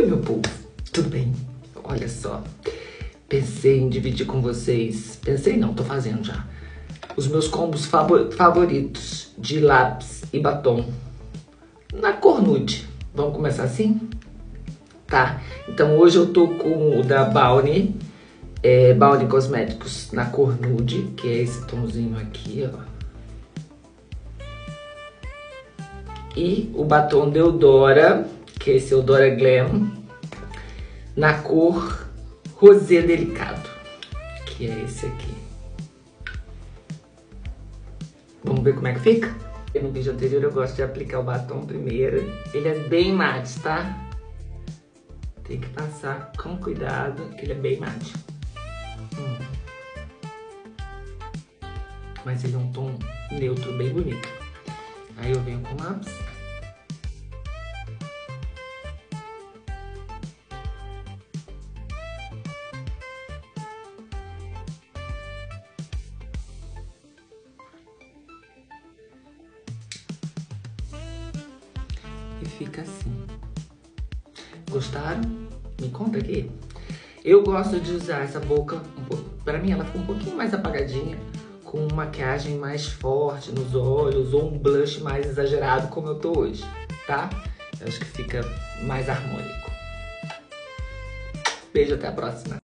meu povo, tudo bem? Olha só, pensei em dividir com vocês, pensei não, tô fazendo já, os meus combos favoritos de lápis e batom na cor nude. Vamos começar assim? Tá, então hoje eu tô com o da Bounty, Bounty Cosméticos na cor nude, que é esse tomzinho aqui, ó. E o batom de Eudora, que é esse Eudora Glam, na cor rosé delicado, que é esse aqui. Vamos ver como é que fica? No vídeo anterior eu gosto de aplicar o batom primeiro. Ele é bem mate, tá? Tem que passar com cuidado, que ele é bem mate. Mas ele é um tom neutro, bem bonito. Aí eu venho com o lápis. E fica assim. Gostaram? Me conta aqui. Eu gosto de usar essa boca, pra mim ela fica um pouquinho mais apagadinha, com maquiagem mais forte nos olhos ou um blush mais exagerado como eu tô hoje, tá? Eu acho que fica mais harmônico. Beijo, até a próxima.